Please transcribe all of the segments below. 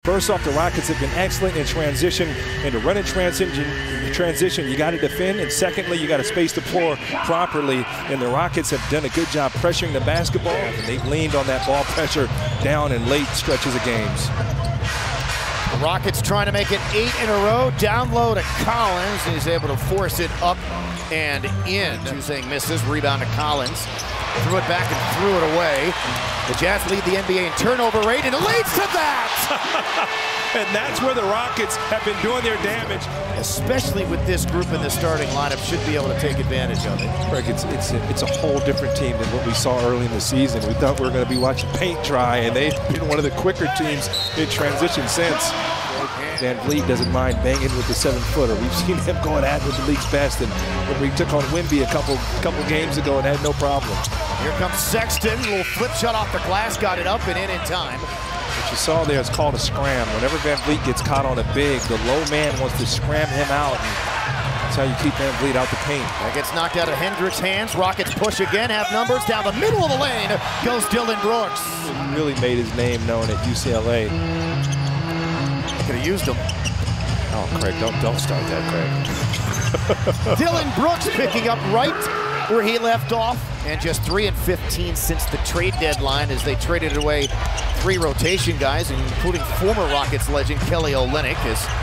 First off, the Rockets have been excellent in transition, and to run in transition, you got to defend, and secondly, you got to space the floor properly, and the Rockets have done a good job pressuring the basketball, and they've leaned on that ball pressure down in late stretches of games. The Rockets trying to make it 8 in a row. Down low to Collins. He's able to force it up and in. Choosing misses. Rebound to Collins. Threw it back and threw it away. The Jazz lead the NBA in turnover rate, and it leads to that! And that's where the Rockets have been doing their damage. Especially with this group in the starting lineup, should be able to take advantage of it. Greg, it's a whole different team than what we saw early in the season. We thought we were going to be watching paint dry, and they've been one of the quicker teams in transition since. VanVleet doesn't mind banging with the 7-footer. We've seen him going at it with the league's best, and when we took on Wemby a couple games ago and had no problem. Here comes Sexton, a little flip shot off the glass, got it up and in time. What you saw there is called a scram. Whenever VanVleet gets caught on a big, the low man wants to scram him out. And that's how you keep VanVleet out the paint. That gets knocked out of Hendricks' hands. Rockets push again, have numbers. Down the middle of the lane goes Dillon Brooks. He really made his name known at UCLA. Could have used him. Oh, Craig, don't start that, Craig. Dillon Brooks picking up right where he left off. And just 3 and 15 since the trade deadline as they traded away 3 rotation guys, including former Rockets legend Kelly Olynyk.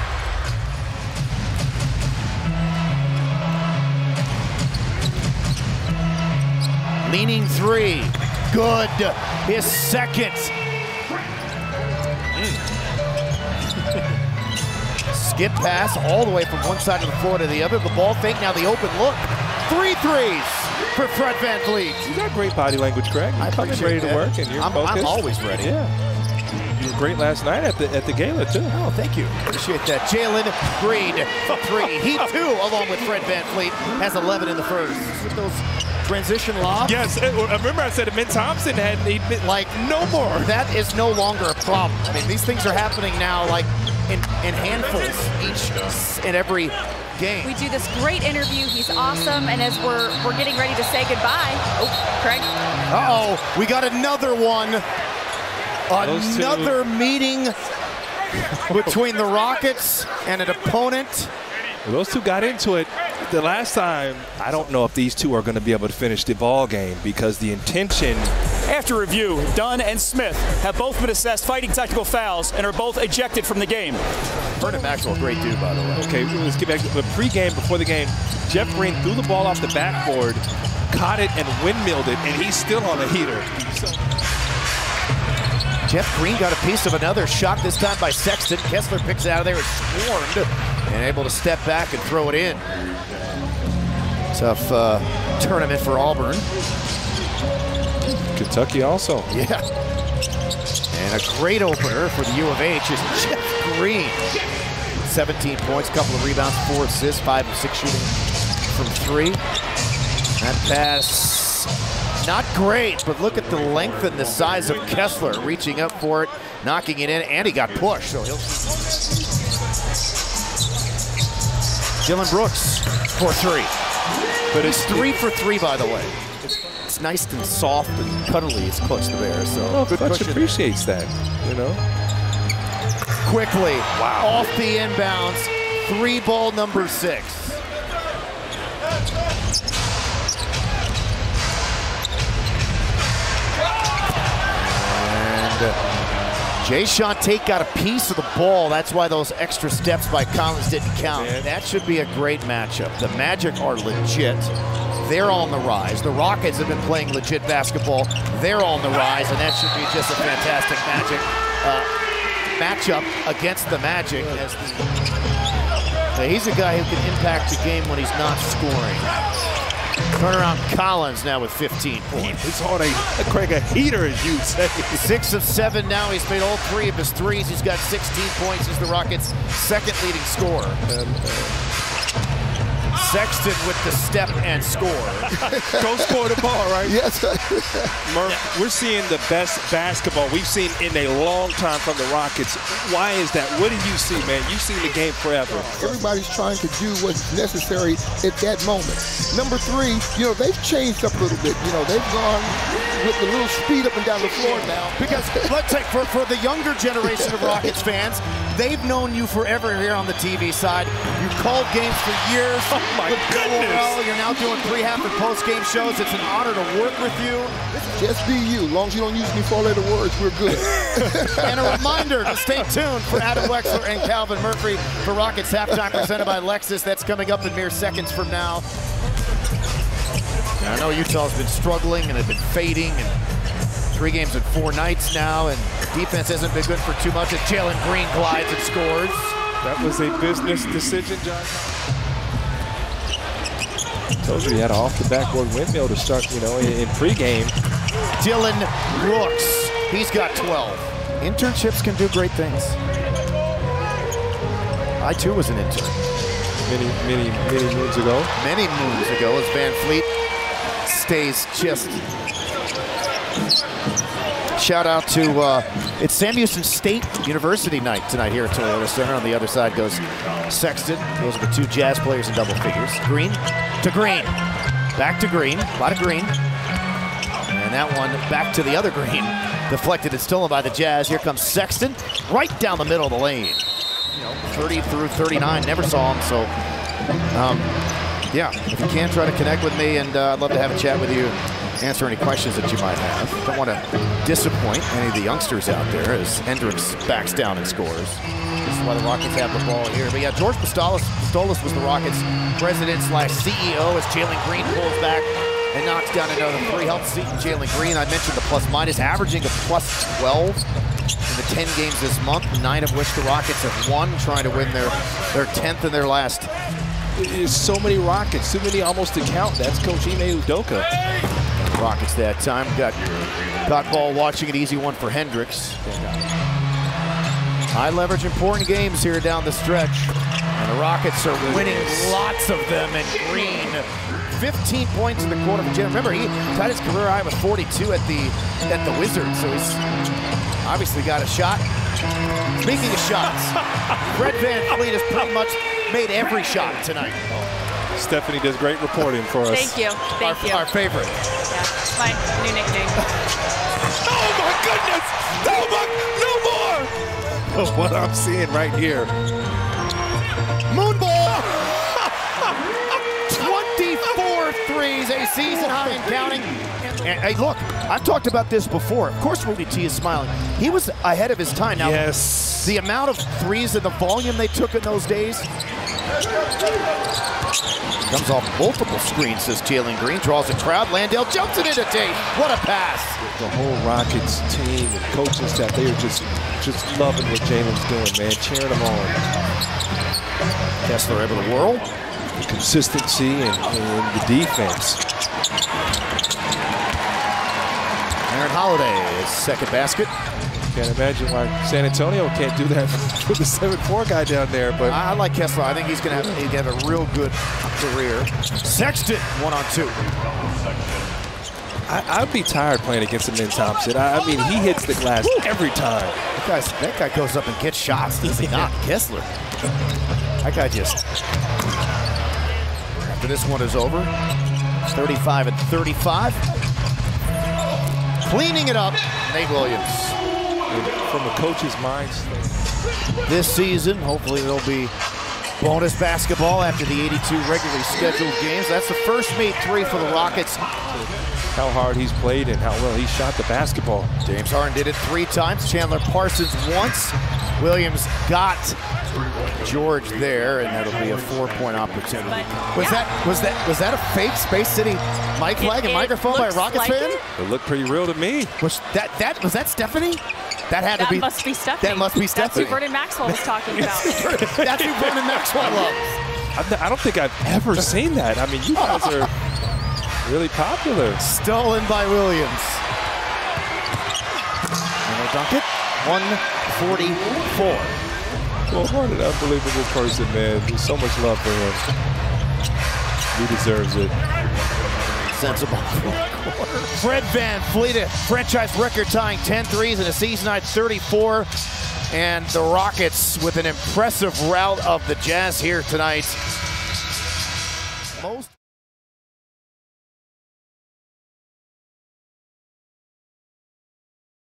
Leaning 3, good, his second. Skip pass all the way from one side of the floor to the other. The ball fake, now the open look. 3 threes for Fred VanVleet. You got great body language, Craig. You're coming ready to work, and you're focused. I'm always ready. Yeah. You were great last night at the gala, too. Oh, thank you. Appreciate that. Jalen Green for 3. He, too, along with Fred VanVleet, has 11 in the first. With those transition lobs. Yes, remember I said Amin Thompson had like no more. That is no longer a problem. I mean, these things are happening now like in handfuls each and every game. We do this great interview. He's awesome, and as we're getting ready to say goodbye, oh, Craig. Uh-oh, we got another one. Another meeting between the Rockets and an opponent. Well, those two got into it the last time. I don't know if these two are going to be able to finish the ball game because the intention. After review, Dunn and Smith have both been assessed fighting technical fouls and are both ejected from the game. Vernon Maxwell, great dude, by the way. Okay, let's get back to the pregame. Before the game, Jeff Green threw the ball off the backboard, caught it, and windmilled it, and he's still on a heater. Jeff Green got a piece of another shot, this time by Sexton. Kessler picks it out of there, is swarmed, and able to step back and throw it in. Tough tournament for Auburn. Kentucky also. Yeah. And a great opener for the U of H is Jeff Green. 17 points, couple of rebounds, 4 assists, 5 of 6 shooting from 3. That pass, not great, but look at the length and the size of Kessler reaching up for it, knocking it in, and he got pushed. So he'll. Dillon Brooks for 3. But it's 3 for 3, by the way. It's nice and soft and cuddly as Clutch the Bear. So well, Clutch appreciates that, you know. Quickly, wow. Off the inbounds, 3-ball number 6. And Jae'Sean Tate got a piece of the ball. That's why those extra steps by Collins didn't count. Man. That should be a great matchup. The Magic are legit. They're on the rise. The Rockets have been playing legit basketball. They're on the rise, and that should be just a fantastic matchup against the Magic. He's a guy who can impact the game when he's not scoring. Turnaround Collins now with 15 points. He's on a heater, as you'd say. 6 of 7 now. He's made all 3 of his threes. He's got 16 points. He's the Rockets' second leading scorer. Sexton with the step and score. Go score the ball, right? Yes. Murph, we're seeing the best basketball we've seen in a long time from the Rockets. Why is that? What do you see, man? You've seen the game forever. Everybody's trying to do what's necessary at that moment. Number 3, you know, they've changed up a little bit. You know, they've gone with the little speed up and down the floor now. Because let's take for the younger generation of Rockets fans, they've known you forever here on the TV side. You called games for years. Oh my goodness! Well, you're now doing pre-half and post-game shows. It's an honor to work with you. Just be you. As long as you don't use any four-letter words, we're good. And a reminder to stay tuned for Adam Wexler and Calvin Murphy for Rockets Halftime presented by Lexus. That's coming up in mere seconds from now. And I know Utah's been struggling and have been fading, and 3 games in 4 nights now, and defense hasn't been good for too much, and Jalen Green glides and scores. That was a business decision, John. Told you he had an off-the-backboard windmill to start, you know, in pregame. Dylan Brooks, he's got 12. Internships can do great things. I too was an intern. Many moons ago. Many moons ago, as VanVleet stays just. Shout out to, it's Sam Houston State University night tonight here at Toyota Center. On the other side goes Sexton. Those are the 2 Jazz players in double figures. Green to Green. Back to Green. A lot of Green. And that one back to the other Green. Deflected and stolen by the Jazz. Here comes Sexton. Right down the middle of the lane. You know, 30 through 39. Never saw him, so yeah, if you can, try to connect with me, and I'd love to have a chat with you and answer any questions that you might have. Don't want to disappoint any of the youngsters out there as Hendricks backs down and scores. This is why the Rockets have the ball here. But yeah, George Pistolas was the Rockets president/CEO as Jalen Green pulls back and knocks down another 3. Helps Jalen Green. I mentioned the plus-minus, averaging a plus 12 in the 10 games this month, 9 of which the Rockets have won, trying to win their 10th in their last. There's so many Rockets, too many almost to count. That's Coach Ime Udoka. Rockets that time got ball watching, an easy one for Hendricks. High leverage, important games here down the stretch. And the Rockets are winning lots of them, and Green 15 points in the quarter for Jalen. Remember, he tied his career high with 42 at the Wizards, so he's obviously got a shot. Speaking of shots, Fred VanVleet has pretty much made every shot tonight. Stephanie does great reporting for us. Thank you. Thank you. Our favorite. Yeah, it's my new nickname. Oh my goodness! No more! What I'm seeing right here. Moonball! 24 threes, a season high and counting. And hey, look, I've talked about this before. Of course, Rudy T is smiling. He was ahead of his time. Now, yes. The amount of threes and the volume they took in those days. Comes off multiple screens, says Jalen Green. Draws a crowd. Landale jumps it into Tate. What a pass. The whole Rockets team and coaching staff, they are just loving what Jalen's doing, man. Cheering him on. Kessler able to whirl. The consistency and the defense. Aaron Holiday, his second basket. Can't imagine why San Antonio can't do that with the 7'4" guy down there. But I like Kessler. I think he's going to have a real good career. Sexton, 1-on-2. I'd be tired playing against him in Thompson. I mean, he hits the glass every time. That guy goes up and gets shots, does he not? Kessler. That guy just. After this one is over, 35 and 35. Cleaning it up, Nate Williams. From a coach's mindset. This season, hopefully there'll be bonus basketball after the 82 regularly scheduled games. That's the first made 3 for the Rockets. How hard he's played and how well he shot the basketball. James Harden did it 3 times. Chandler Parsons once. Williams got George there, and that'll be a 4-point opportunity. Was that a fake Space City mic flag and microphone by a Rockets fan? It looked pretty real to me. Was that Stephanie? That must be Stephanie. That must be Stephanie. That's who Vernon Maxwell was talking about. That's who Vernon Maxwell loves. I don't think I've ever seen that. I mean, you guys are really popular. Stolen by Williams. And they dunk it. 144. Well, what an unbelievable person, man. There's so much love for him. He deserves it. Sensible. Fred VanVleet, franchise record tying 10 threes in a season high 34. And the Rockets with an impressive rout of the Jazz here tonight. Most